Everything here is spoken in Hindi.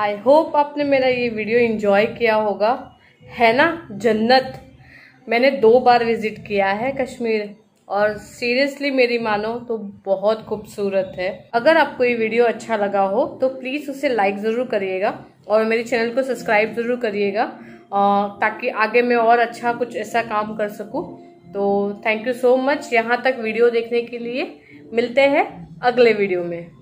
आई होप आपने मेरा ये वीडियो एंजॉय किया होगा। है ना जन्नत। मैंने 2 बार विजिट किया है कश्मीर और सीरियसली मेरी मानो तो बहुत खूबसूरत है। अगर आपको ये वीडियो अच्छा लगा हो तो प्लीज़ उसे लाइक ज़रूर करिएगा और मेरे चैनल को सब्सक्राइब ज़रूर करिएगा ताकि आगे मैं और अच्छा कुछ ऐसा काम कर सकूं। तो थैंक यू सो मच यहाँ तक वीडियो देखने के लिए। मिलते हैं अगले वीडियो में।